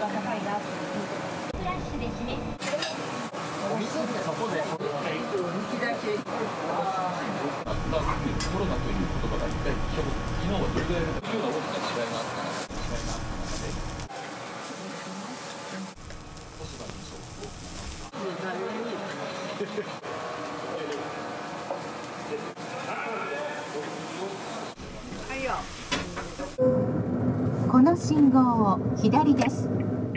が高いなという。フラッシュで締め。お店ってそこで人気だけ。コロナという言葉が一回昨日はどれぐらいの大きな違いがあった中で。 この信号を左です。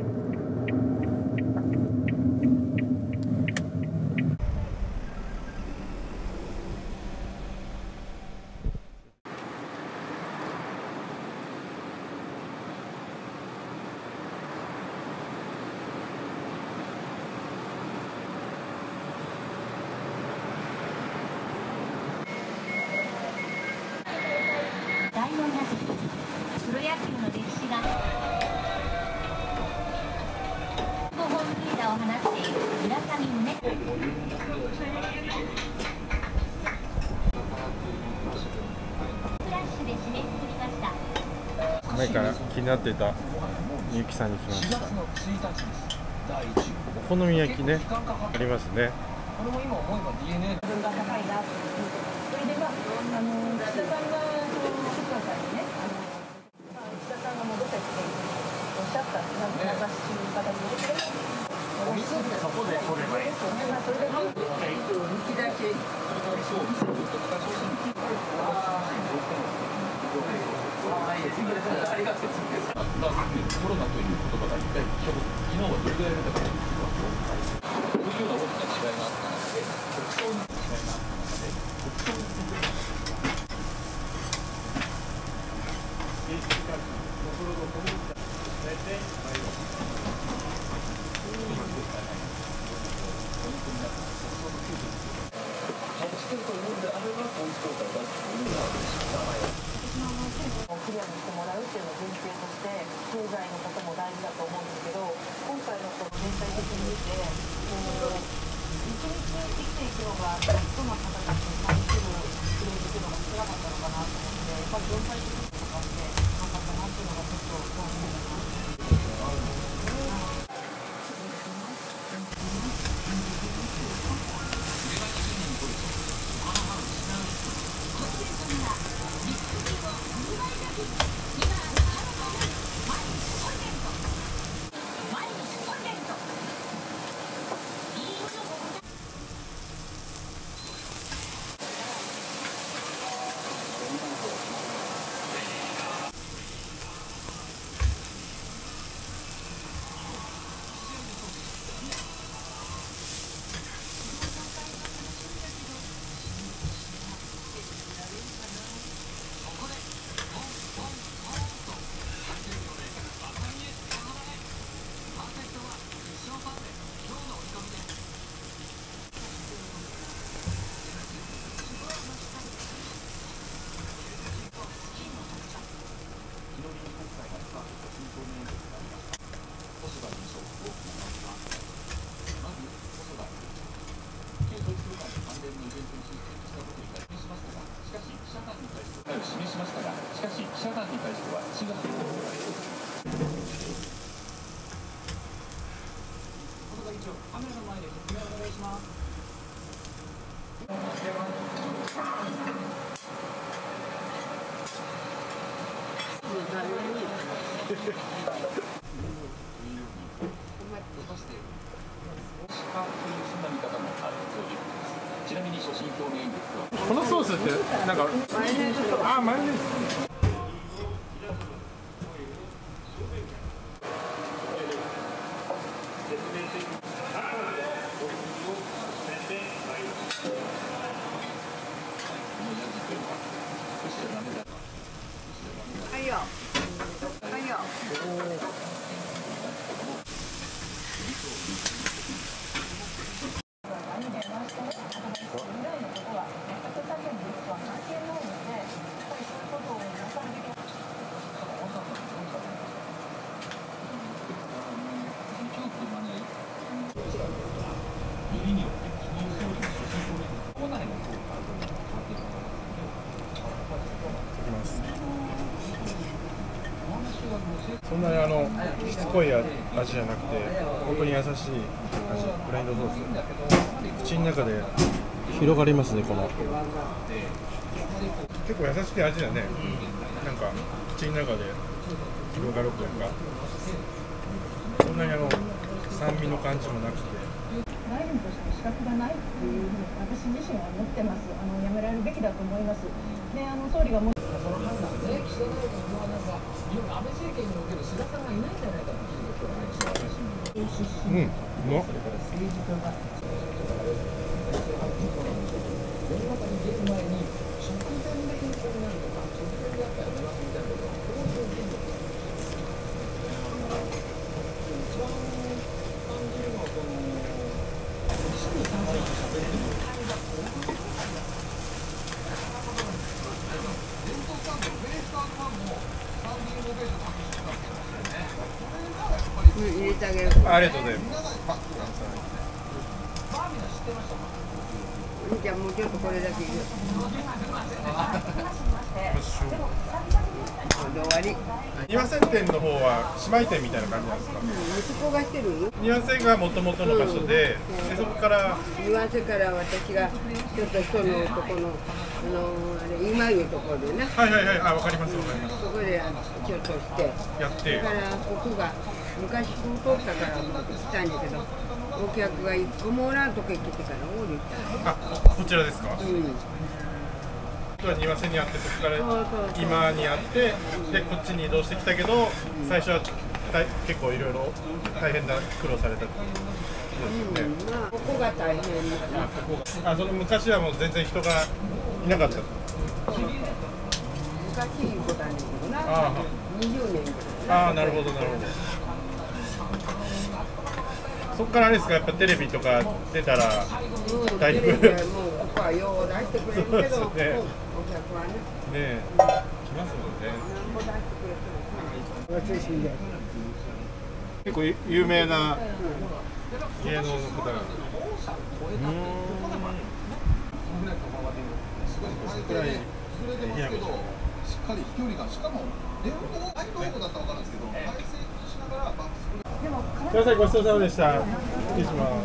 第4打席、プロ野球の歴史が5本塁打を放っている村上宗隆。フラッシュで締めくくりました。 前から気になっていたみゆきさんに来ました。お好み焼きね、ありますね。 これも今思えば DNA 分が高いなという。それで岸田さんが細田さんにね、岸田さんが戻ってきておっしゃった名指し中方に入れてる。お店ってそこで取ればいいですよね。それで人気だけ。ありがとう。コロナという言葉が一回昨日はどれぐらいの高いんですか。こういうような大きな違いがあった中で、国葬に違いがあった中で、国葬について。クリアにしてもらうっていうのを前提として経済のことも大事だと思うんですけど、今回のこの全体的に見て一日生きていくのが人の方たちに対するフレーズっていうのが少なかったのかなと思って、やっぱり分配的とかってなかったなっていうのがちょっと興味があります。示しましたが、しかし記者団に対しては違う。カメラの前で説明をお願いします。ちなみに所信表明演説はこのソースってなんかマヨネーズとか、マヨネーズ。 はいよ。はいよ。 そんなにしつこい味じゃなくて本当に優しい味。ブラインドソース口の中で広がりますね。この結構優しい味だね。なんか口の中で広がるというか、そんなに酸味の感じもなくて。 大臣として資格がないっていうふうに私自身は思ってます。やめられるべきだと思います。で、総理がもうその判断ね、岸田内閣の判断が安倍政権における菅さんがいないんじゃないかということですよね。それから政治家が世の中に出る前に直前で健康になるとか、直前でやったら出ますみたいなことはこういう権力一番感じるのは入れてあげる。 ありがとうございます。 じゃあもうちょっとこれだけ入れる。終わり。 庭線店の方は姉妹店みたいな感じなんですか。 息子がしてるよ。 庭線がもともとの場所で、そこから庭線から私がちょっと人のとこのあれ今いうところでね。 はいはいはい、わかりますわかります。 そこでちょっとしてやってだからここが昔ここ通ったからもう来たんだけど、お客が一個もおらんとこへ来てから降りた。 あ、こちらですか。庭線にあって、そこから今にあって、でこっちに移動してきたけど、最初は結構いろいろ大変な苦労されたってことですよね。 まあここが大変だ。 その昔はもう全然人がいなかった。 昔いうことなんだけどな。20年ぐらい。 なるほどなるほど。そっからあれですか、やっぱテレビとか出たらだいぶ、 もうここはよう出してくれるけど、お客はね。 ね来ますもんね。結構有名な芸能の方が。 しっかり飛距離が、しかもレフトのライト方向だったら分かるんですけど、体勢しながらバックスクリーン。 すみません、ごちそうさまでした。失礼します。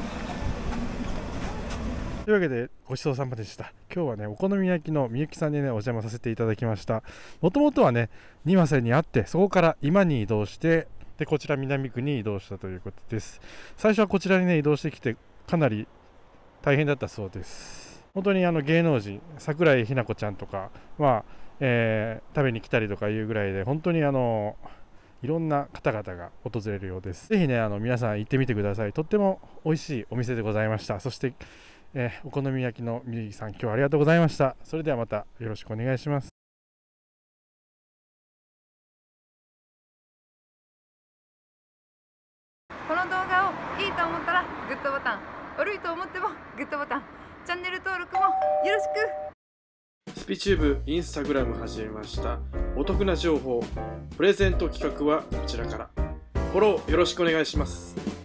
というわけでごちそうさまでした。今日はね、お好み焼きのみゆきさんにねお邪魔させていただきました。もともとはね庭線にあって、そこから今に移動して、でこちら南区に移動したということです。最初はこちらにね移動してきてかなり大変だったそうです。本当に芸能人桜井日奈子ちゃんとかは、食べに来たりとかいうぐらいで、本当にいろんな方々が訪れるようです。ぜひね皆さん行ってみてください。とっても美味しいお店でございました。そして、お好み焼きのみゆきさん、今日はありがとうございました。それではまたよろしくお願いします。 この動画をいいと思ったらグッドボタン、悪いと思ってもグッドボタン、チャンネル登録もよろしく。 スピチューブインスタグラム始めました。お得な情報、プレゼント企画はこちらから。フォローよろしくお願いします。